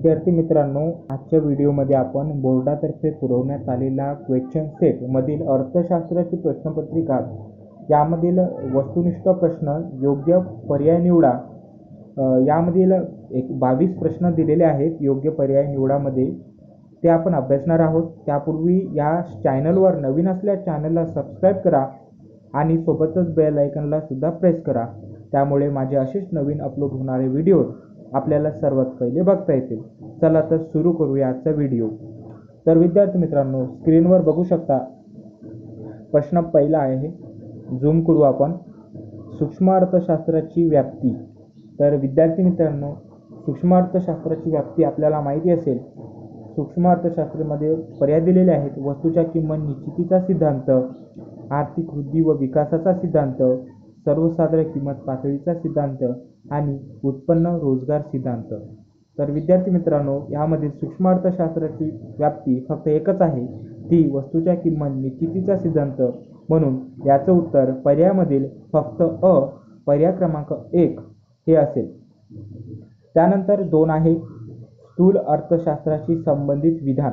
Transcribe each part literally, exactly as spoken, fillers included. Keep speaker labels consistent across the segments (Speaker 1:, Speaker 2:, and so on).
Speaker 1: विद्यार्थी मित्रांनो, आजच्या व्हिडिओमध्ये आपण बोर्डातर्फे पुरवण्यात आलेला क्वेश्चन सेट मधील अर्थशास्त्राची प्रश्नपत्रिका यामधील वस्तुनिष्ठ प्रश्न योग्य पर्याय निवडा यामधील एक बावीस प्रश्न दिलेले आहेत. योग्य पर्याय निवडामध्ये ते आपण अभ्यासणार आहोत. त्यापूर्वी या चॅनलवर नवीन असल्यास चॅनलला सबस्क्राईब करा आणि सोबतच बेल आयकॉनला सुद्धा प्रेस करा. त्यामुळे माझे असेच नवीन अपलोड होणारे व्हिडिओ आपल्याला सर्वात पहिले बघता येतील. चला तर सुरू करूया आजचा व्हिडिओ. तर विद्यार्थी मित्रांनो, स्क्रीनवर बघू शकता प्रश्न पहिला आहे. झूम करू आपण. सूक्ष्म अर्थशास्त्राची व्याप्ती. तर विद्यार्थी मित्रांनो, सूक्ष्म अर्थशास्त्राची व्याप्ती आपल्याला माहिती असेल. सूक्ष्म अर्थशास्त्रामध्ये पर्याय दिलेले आहेत. वस्तूच्या किंमत निश्चितीचा सिद्धांत, आर्थिक वृद्धी व विकासाचा सिद्धांत, सर्वसाधारण किंमत पातळीचा सिद्धांत आणि उत्पन्न रोजगार सिद्धांत. तर विद्यार्थी मित्रांनो, यामध्ये सूक्ष्म अर्थशास्त्राची व्याप्ती फक्त एकच आहे, ती वस्तूच्या किंमत निश्चितीचा सिद्धांत. म्हणून याचं उत्तर पर्यायामधील फक्त अ पर्याय क्रमांक एक हे असेल. त्यानंतर दोन आहे स्थूल अर्थशास्त्राशी संबंधित विधान.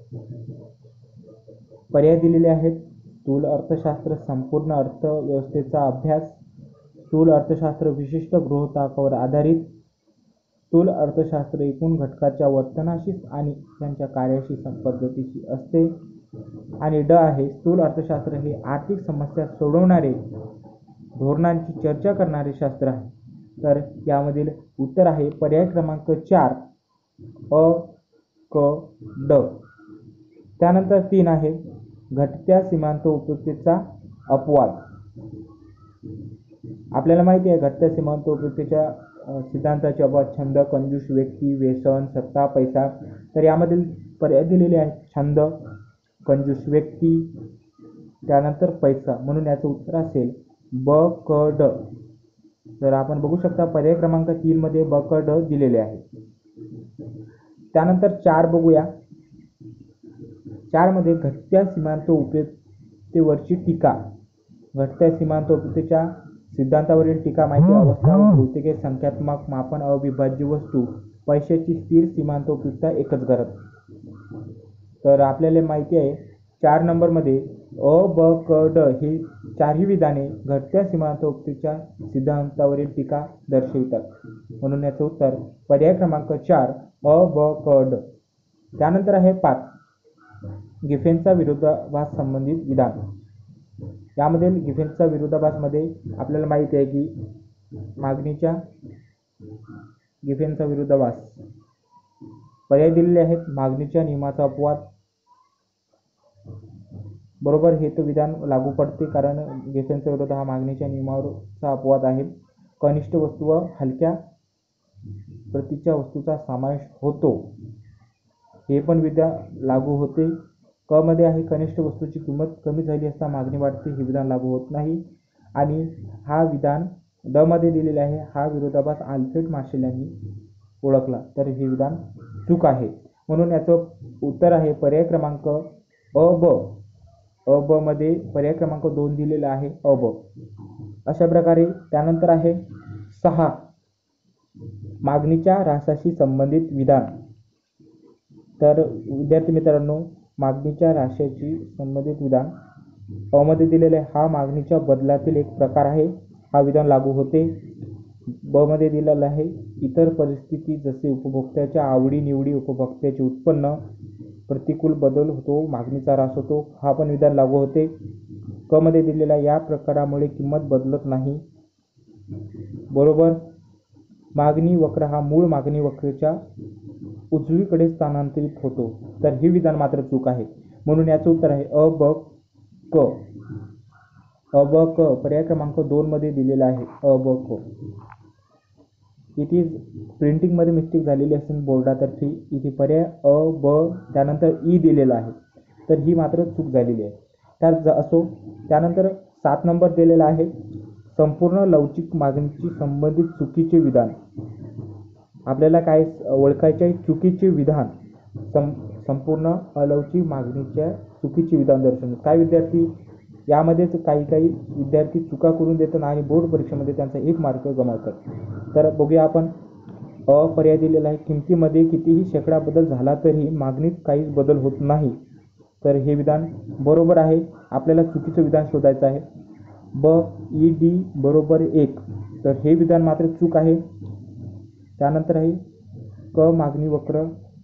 Speaker 1: पर्याय दिलेले आहेत. स्थूल अर्थशास्त्र संपूर्ण अर्थव्यवस्थेचा अभ्यास, स्थूल अर्थशास्त्र विशिष्ट गृहतकावर आधारित, स्थूल अर्थशास्त्र एकूण घटकाच्या वर्तनाशी आणि त्यांच्या कार्याशी पद्धतीशी असते. आणि ड आहे स्थूल अर्थशास्त्र हे आर्थिक समस्या सोडवणारे, धोरणांची चर्चा करणारे शास्त्र आहे. तर यामधील उत्तर आहे पर्याय क्रमांक चार अ क ड. त्यानंतर तीन आहे घटत्या सीमांत उपयुक्ततेचा अपवाद. आपल्याला माहिती आहे घटत्या सीमांत उपयुक्ततेच्या सिद्धांताचे अपवाद छंद, कंजूस व्यक्ती, व्यसन, सत्ता, पैसा. तर यामधील पर्याय दिलेले आहेत छंद, कंजूस व्यक्ती, त्यानंतर पैसा. म्हणून याचं उत्तर असेल ब क ड. तर आपण बघू शकता पर्याय क्रमांक तीन मध्ये ब क ड दिलेले आहे. त्यानंतर चार बघूया. चार मध्ये घटत्या सीमांत उपयुक्ततेवरची टीका. घटत्या सीमांत उपयुक्ततेच्या सिद्धांतावरील टीका माहिती अवस्था व भौतिक संख्यात्मक मापन अविभाज्य वस्तू पैशाची स्थिर सीमांत उपयुक्तता एकच गरज. तर आपल्याला माहिती आहे चार नंबरमध्ये अ ब क ड ही चारही विधाने घटत्या सीमांत उपयुक्ततेच्या सिद्धांतावरील टीका दर्शवितात. म्हणून याचं उत्तर पर्याय क्रमांक चार अ ब क ड. त्यानंतर आहे पाच गिफेनचा विरोधाभास संबंधित विधान. यामध्ये गिफेनचा विरोधाभासमध्ये आपल्याला माहिती आहे की मागणीच्या गिफेनचा विरोधाभास पर्याय दिलेले आहेत. मागणीच्या नियमाचा अपवाद. बरोबर, हे तो विधान लागू पडते कारण गिफेनचा विरोध हा मागणीच्या नियमावरचा अपवाद आहे. कनिष्ठ वस्तू व हलक्या प्रतीच्या वस्तूचा समावेश होतो, हे पण विधान लागू होते. क मध्ये आहे कनिष्ठ वस्तूची किंमत कमी झाली असता मागणी वाढते, हे विधान लागू होत नाही. आणि हा विधान ड मध्ये दिलेले आहे. हा विरोधाभास आल्फ्रेड मार्शल यांनी ओळखला, तर हे विधान चूक आहे. म्हणून याचं उत्तर आहे पर्याय क्रमांक अ ब. अ ब मध्ये पर्याय क्रमांक दोन दिलेला आहे अ ब. अशा प्रकारे त्यानंतर आहे सहा मागणीच्या ह्रासाशी संबंधित विधान. तर विद्यार्थी मित्रांनो, मागणीच्या ह्रासाशी संबंधित विधान अ मध्ये दिलेले हा मागणीच्या बदलातील एक प्रकार आहे, हा विधान लागू होते. ब मध्ये दिलेला आहे इतर परिस्थिती जसे उपभोक्त्याच्या आवडी निवडी, उपभोक्त्याचे उत्पन्न, प्रतिकूल बदल होतो, मागणीचा ह्रास होतो, हा पण विधान लागू होते. क मध्ये दिलेला या प्रकारामुळे किंमत बदलत नाही. बरोबर, मागणी वक्र हा मूळ मागणी वक्रच्या उजवीकडे स्थानांतरित होतो, तर हे विधान मात्र चूक आहे. म्हणून याचं उत्तर आहे अ ब क. अ ब क पर्याय क्रमांक दोन मध्ये दिलेला आहे अ ब क. इथे प्रिंटिंग मध्ये मिस्टेक झालेली असेल बोर्डातर्फे. इथे पर्याय अ ब त्यानंतर ई दिलेला आहे, तर ही मात्र चूक झालेली आहे. तर असो. त्यानंतर सात नंबर दिलेला आहे संपूर्ण लवचिक मागणीची संबंधित चुकीचे विधान. आपल्याला काय ओळखायचे आहे? चुकीचे विधान. सं संपूर्ण अलवचिक मागणीच्या चुकीचे विधान दर्शवतात. काय विद्यार्थी यामध्येच काही काही विद्यार्थी चुका करून देतात आणि बोर्ड परीक्षेमध्ये त्यांचा एक मार्क गमावतात. तर बघूया आपण अ पर्याय दिलेला आहे, किमतीमध्ये कितीही शेकडा बदल झाला तरी मागणीत काहीच बदल होत नाही. तर हे विधान बरोबर आहे. आपल्याला चुकीचं विधान शोधायचं आहे. ब ई डी बरोबर एक, तर हे विधान मात्र चूक आहे. त्यानंतर आहे क मागणी वक्र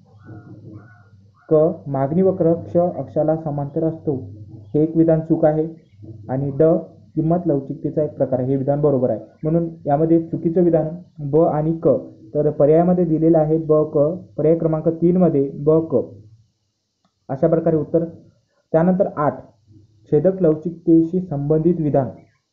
Speaker 1: क मागणी वक्र क्ष अक्षाला समांतर असतो, हे एक विधान चूक आहे. आणि ड किंमत लवचिकतेचा एक प्रकार आहे, हे विधान बरोबर आहे. म्हणून यामध्ये चुकीचं विधान ब आणि क. तर पर्यायामध्ये दिलेलं आहे ब क. पर्याय क्रमांक तीन मध्ये ब क अशा प्रकारे उत्तर. त्यानंतर आठ छेदक लवचिकतेशी संबंधित विधान.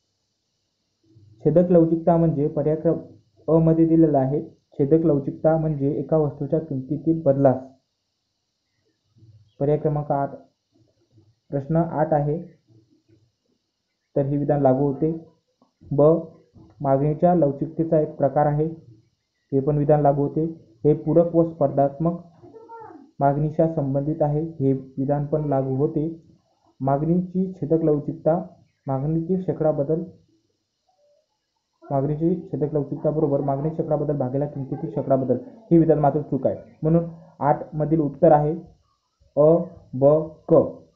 Speaker 1: छेदक लवचिकता म्हणजे पर्याय क्रमांक अ मध्ये दिलेला आहे. छेदक लवचिकता म्हणजे एका वस्तूच्या किमतीतील बदलास. पर्याय क्रमांक आठ. प्रश्न आठ आहे, तर हे विधान लागू होते. ब मागणीच्या लवचिकतेचा एक प्रकार आहे, हे पण विधान लागू होते. हे पूरक व स्पर्धात्मक मागणीच्या संबंधित आहे, हे विधान पण लागू होते. मागणीची छेदक लवचिकता मागणीतील शेकडा बदल मागणीची छेदक लवचिकता बरोबर मागणी शेकडा बदल भागेला किमतीतील शेकडा बदल, हे विधान मात्र चूक आहे. म्हणून आठ मधील उत्तर आहे अ ब क.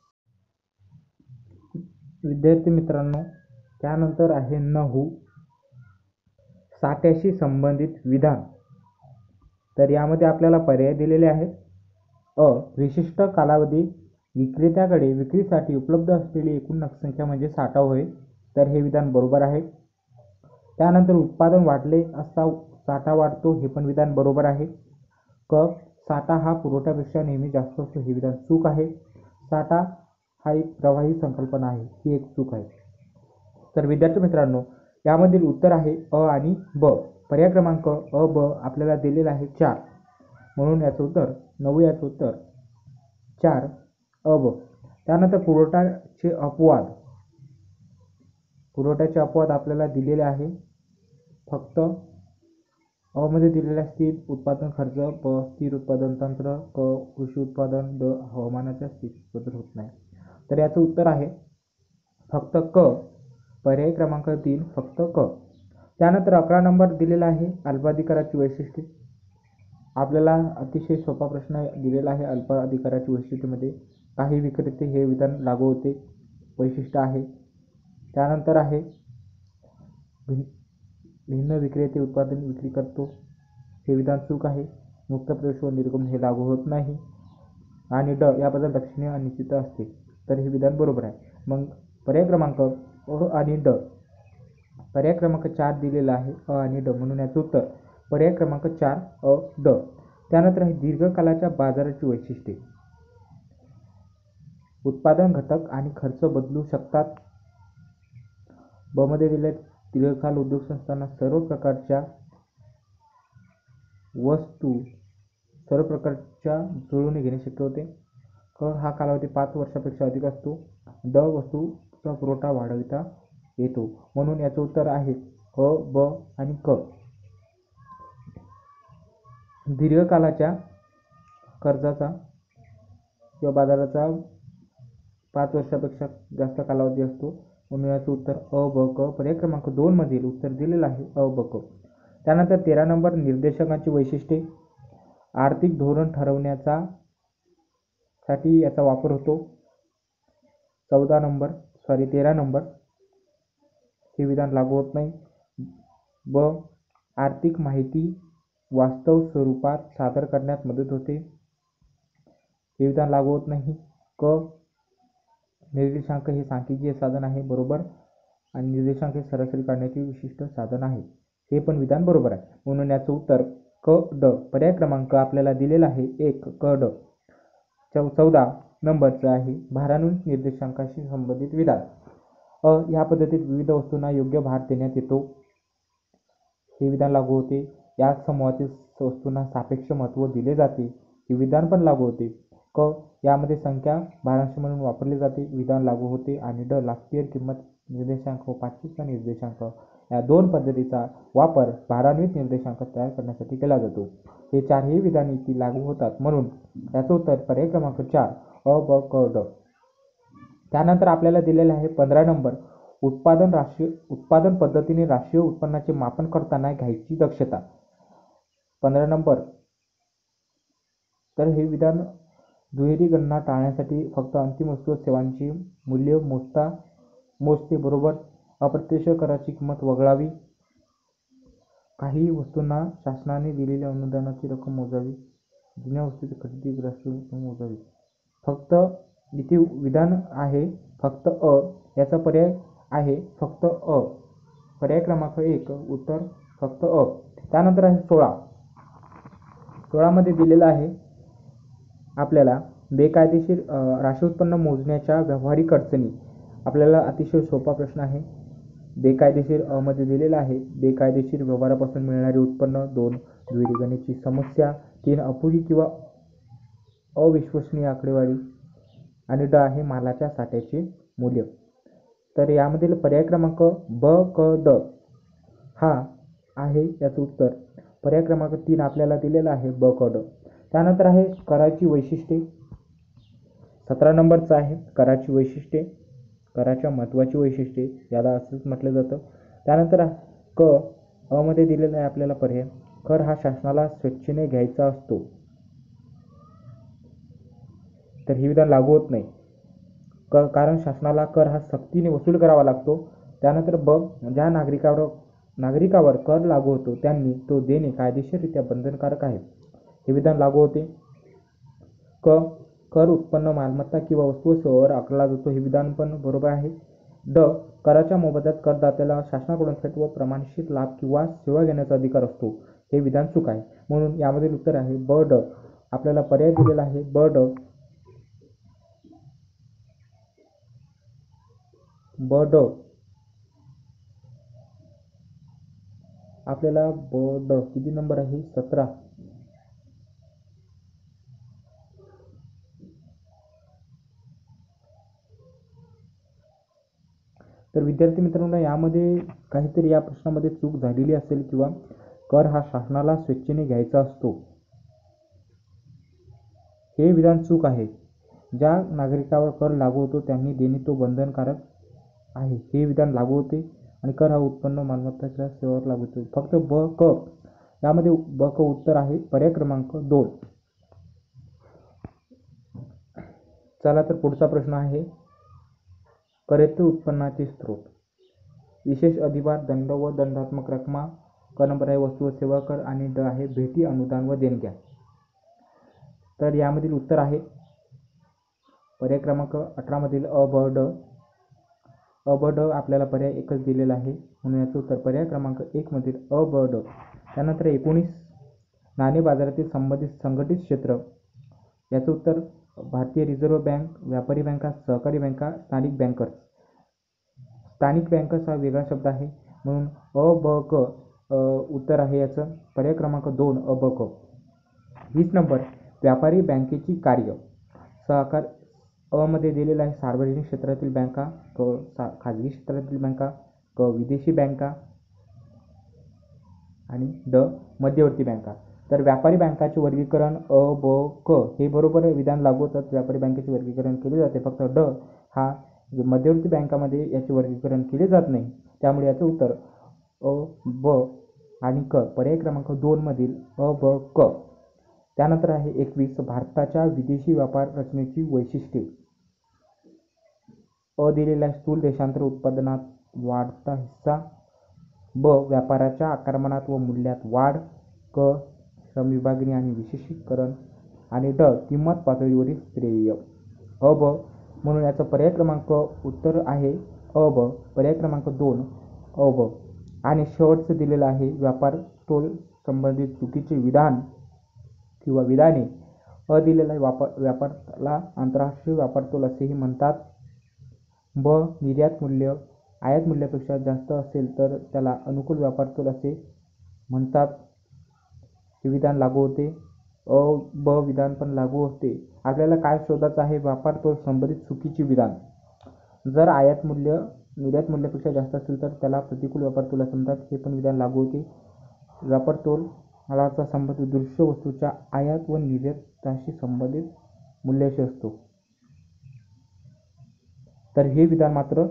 Speaker 1: विद्यार्थी मित्रांनो, त्यानंतर आहे नऊ साठ्याशी संबंधित विधान. तर यामध्ये आपल्याला पर्याय दिलेले आहेत. अ विशिष्ट कालावधी विक्रेत्याकडे विक्रीसाठी उपलब्ध असलेली एकूण नगरसंख्या म्हणजे साठा होय, तर हे विधान बरोबर आहे. त्यानंतर उत्पादन वाढले असता साठा वाढतो, हे पण विधान बरोबर आहे. क साठा हा पुरवठ्यापेक्षा नेहमी जास्त असतो, हे विधान चूक आहे. साठा हा एक प्रवाही संकल्पना आहे, ही एक चूक आहे. तर विद्यार्थी मित्रांनो, यामधील उत्तर आहे अ आणि ब. पर्याय क्रमांक अ ब आपल्याला दिलेला आहे चार, म्हणून याचं उत्तर नऊ याचं उत्तर चार अ ब. त्यानंतर पुरवठ्याचे अपवाद. पुरवठ्याचे अपवाद आपल्याला दिलेले आहे. फक्त अ मध्ये दिलेला स्थिर उत्पादन खर्च, ब स्थिर उत्पादन तंत्र, क कृषी उत्पादन, ड हवामानाच्या स्थितीत बदल होत नाही. तर याचं उत्तर आहे फक्त क. पर्याय क्रमांक तीन फक्त क. त्यानंतर अकरा नंबर दिलेला आहे अल्पाधिकाराची वैशिष्ट्ये. आपल्याला अतिशय सोपा प्रश्न दिलेला आहे. अल्पाधिकाराची वैशिष्ट्यमध्ये काही विक्रेते हे विधान लागू होते, वैशिष्ट्य आहे. त्यानंतर आहे भिन्न विक्रेते उत्पादन विक्री करतो, हे विधान चूक आहे. मुक्त प्रवेश व निर्गमन हे लागू होत नाही. आणि ड याबद्दल लक्षणीय अनिश्चितता असते, तर हे विधान बरोबर आहे. मग पर्याय क्रमांक अ आणि ड. पर्याय क्रमांक चार दिलेला आहे अ आणि ड, म्हणून याचं उत्तर पर्याय क्रमांक चार अ ड. त्यानंतर आहे दीर्घकालाच्या बाजाराची वैशिष्ट्ये. उत्पादन घटक आणि खर्च बदलू शकतात. ब मध्ये दिले दीर्घकाल उद्योग संस्थांना सर्व प्रकारच्या वस्तू सर्व प्रकारच्या जुळवून घेणे शक्य होते. क हा कालावधी पाच वर्षापेक्षा अधिक असतो. ड वस्तूचा पुरवठा वाढविता येतो, म्हणून याचं उत्तर आहे अ ब आणि क. दीर्घकालाच्या कर्जाचा किंवा बाजाराचा पाच वर्षापेक्षा जास्त कालावधी असतो, म्हणून याचं उत्तर अ ब क. पर्याय क्रमांक दोन मधील उत्तर दिलेलं आहे अ ब क. त्यानंतर तेरा नंबर निर्देशकांची वैशिष्ट्ये. आर्थिक धोरण ठरवण्याचा साठी याचा वापर होतो. चौदा नंबर सॉरी तेरा नंबर हे विधान लागू होत नाही. ब आर्थिक माहिती वास्तव स्वरूपात सादर करण्यात मदत होते, हे विधान लागू होत नाही. क निर्देशांक हे सांख्यिकीय साधन आहे, बरोबर. आणि निर्देशांक हे सरासरी काढण्याचे विशिष्ट साधन आहे, हे पण विधान बरोबर आहे. म्हणून याचं उत्तर क ड. पर्याय क्रमांक आपल्याला दिलेला आहे एक क ड. चौ चौदा नंबरचं आहे भारानुसार निर्देशांकाशी संबंधित विधान. अ या पद्धतीत विविध वस्तूंना योग्य भार देण्यात येतो, हे विधान लागू होते. या समूहातील वस्तूंना सापेक्ष महत्त्व दिले जाते, हे विधान पण लागू होते. क यामध्ये संख्या भारांश म्हणून वापरली जाते, विधान लागू होते. आणि ड लास्टियर किंमत निर्देशांक व पाचशेचा निर्देशांक या दोन पद्धतीचा वापर भारान्वित निर्देशांक तयार करण्यासाठी केला जातो, हे चारही विधान इथे लागू होतात, म्हणून याचं उत्तर पर्याय क्रमांक चार अ ब क ड. त्यानंतर आपल्याला दिलेले आहे पंधरा नंबर उत्पादन राष्ट्रीय उत्पादन पद्धतीने राष्ट्रीय उत्पन्नाचे मापन करताना घ्यायची दक्षता. पंधरा नंबर, तर हे विधान दुहेरी गणना टाळण्यासाठी फक्त अंतिम वस्तू व सेवांची मूल्य मोजता मोजते बरोबर. अप्रत्यक्ष कराची किंमत वगळावी. काही वस्तूंना शासनाने दिलेल्या अनुदानाची रक्कम मोजावी. जुन्या वस्तूची खरेदी राष्ट्रीय रक्कम मोजावी. फक्त इथे विधान आहे फक्त अ, याचा पर्याय आहे फक्त अ. पर्याय क्रमांक एक उत्तर फक्त अ. त्यानंतर आहे सोळा. सोळामध्ये दिलेलं आहे आपल्याला बेकायदेशीर राशी उत्पन्न मोजण्याच्या व्यावहारिक अडचणी. आपल्याला अतिशय सोपा प्रश्न आहे. बेकायदेशीर अ मध्ये दिलेला आहे बेकायदेशीर व्यवहारापासून मिळणारे उत्पन्न. दोन दुहेरी गणनेची समस्या. तीन अपुरी किंवा अविश्वसनीय आकडेवारी. आणि ड आहे मालाच्या साठ्याचे मूल्य. तर यामधील पर्याय क्रमांक ब क ड हा आहे याचं उत्तर. पर्याय क्रमांक तीन आपल्याला दिलेला आहे ब क ड. त्यानंतर आहे कराची वैशिष्ट्ये. सतरा नंबरचं आहे कराची वैशिष्ट्ये, कराच्या महत्त्वाची वैशिष्ट्ये याला असंच म्हटलं जातं. त्यानंतर क अ मध्ये दिलेला आहे आपल्याला पर्याय कर हा शासनाला स्वेच्छेने घ्यायचा असतो, तर हे विधान लागू होत नाही. क कारण शासनाला कर हा सक्तीने वसूल करावा लागतो. त्यानंतर ब ज्या नागरिकावर नागरिकावर कर लागू होतो त्यांनी तो देणे कायदेशीररित्या बंधनकारक आहे, हे विधान लागू होते. क कर उत्पन्न मालमत्ता किंवा वस्तू व सेवावर आकारला जातो, हे विधान पण बरोबर आहे. ड कराच्या मोबदल्यात करदात्याला शासनाकडून थेट व प्रमाणित लाभ किंवा सेवा घेण्याचा अधिकार असतो, हे विधान चूक आहे. म्हणून यामधील उत्तर आहे ब ड. आपल्याला पर्याय दिलेला आहे ब ड. ब ड आपल्याला ब ड किती नंबर आहे सतरा. तर विद्यार्थी मित्रांनो यामध्ये काहीतरी या प्रश्नामध्ये चूक झालेली असेल किंवा कर हा शासनाला स्वेच्छेने घ्यायचा असतो, हे विधान चूक आहे. ज्या नागरिकावर कर लागू होतो त्यांनी देणे तो बंधनकारक आहे, हे विधान लागू होते. आणि कर हा उत्पन्न मालमत्ता किंवा सेवावर लागू होतो. फक्त ब क यामध्ये ब क उत्तर आहे पर्याय क्रमांक दोन. चला तर पुढचा प्रश्न आहे करेत्त उत्पन्नाचे स्रोत. विशेष अधिभार, दंड व दंडात्मक रकमा. क नंबर आहे वस्तू व सेवा कर आणि ड आहे भेटी, अनुदान व देणग्या. तर यामधील उत्तर आहे पर्याय क्रमांक अठरा मधील अ ब ड. अ ब ड आपल्याला पर्याय एकच दिलेला आहे म्हणून याचं उत्तर पर्याय क्रमांक एक मधील अ ब ड. त्यानंतर एकोणीस नाणे बाजारातील संबंधित संघटित क्षेत्र. याचं उत्तर भारतीय रिझर्व्ह बँक, व्यापारी बँका, सहकारी बँका, स्थानिक बँकर्स. स्थानिक बँकर्स हा वेगळा शब्द आहे म्हणून अ ब क उत्तर आहे याचं पर्याय क्रमांक दोन अ ब क. वीस नंबर व्यापारी बँकेची कार्य. सहकार अ मध्ये दिलेला आहे सार्वजनिक क्षेत्रातील बँका, क खाजगी क्षेत्रातील बँका, क विदेशी बँका आणि ड मध्यवर्ती बँका. तर व्यापारी बँकाचे वर्गीकरण अ ब क हे बरोबर विधान लागू होतात. व्यापारी बँकेचे वर्गीकरण केले जाते. फक्त ड हा मध्यवर्ती बँकामध्ये याचे वर्गीकरण केले जात नाही. त्यामुळे याचं उत्तर अ ब आणि क पर्याय क्रमांक दोन मधील अ ब क. त्यानंतर आहे एकवीस भारताच्या विदेशी व्यापार रचनेची वैशिष्ट्ये. अ दिलेला स्थूल देशांतर उत्पादनात वाढता हिस्सा. ब व्यापाराच्या आकारमानात व मूल्यात वाढ. क श्रम विभागणी आणि विशेषीकरण. आणि ड किंमत पातळीवरील श्रेय. अ ब म्हणून याचा पर्याय क्रमांक उत्तर आहे अ ब पर्याय क्रमांक दोन अ ब. आणि शेवटचं दिलेलं आहे व्यापार तोल संबंधित चुकीचे विधान किंवा विधाने. अ दिलेला आहे व्यापार व्यापाराला आंतरराष्ट्रीय व्यापार तोल असेही म्हणतात. ब निर्यात मूल्य आयात मूल्यापेक्षा जास्त असेल तर त्याला अनुकूल व्यापार तोल असे म्हणतात, हे विधान लागू होते. अ ब विधान पण लागू होते. आपल्याला काय शोधायचं आहे व्यापार तोल संबंधित चुकीचे विधान. जर आयात मूल्य निर्यात मूल्यापेक्षा जास्त असेल तर त्याला प्रतिकूल व्यापार तोल असे म्हणतात, हे पण विधान लागू होते. व्यापार तोल मालाचा संबंध दृश्य वस्तूच्या आयात व निर्याताशी संबंधित मूल्याशी असतो, तर हे विधान मात्र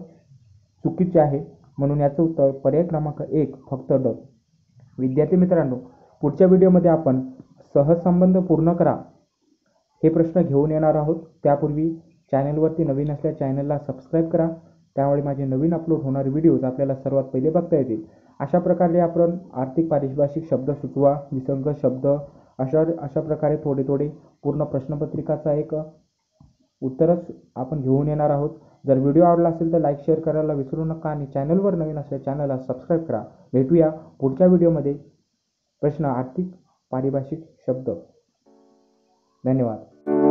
Speaker 1: चुकीचे आहे म्हणून याचं उत्तर पर्याय क्रमांक एक फक्त ड. विद्यार्थी मित्रांनो पुढच्या व्हिडिओमध्ये आपण सहसंबंध पूर्ण करा हे प्रश्न घेऊन येणार आहोत. त्यापूर्वी चॅनलवरती नवीन असल्यास चॅनलला सबस्क्राईब करा, त्यामुळे माझे नवीन अपलोड होणारे व्हिडिओज आपल्याला सर्वात पहिले बघता येतील. अशा प्रकारे आपण आर्थिक पारिभाषिक शब्द सुचवा, विसंग शब्द अशा अशा प्रकारे थोडे थोडे पूर्ण प्रश्नपत्रिकाचा एक उत्तरच आपण घेऊन येणार आहोत. जर व्हिडिओ आवडला असेल तर लाईक शेअर करायला विसरू नका आणि चॅनलवर नवीन असल्यास चॅनलला सबस्क्राईब करा. भेटूया पुढच्या व्हिडिओमध्ये. प्रश्न आर्थिक पारिभाषिक शब्द. धन्यवाद.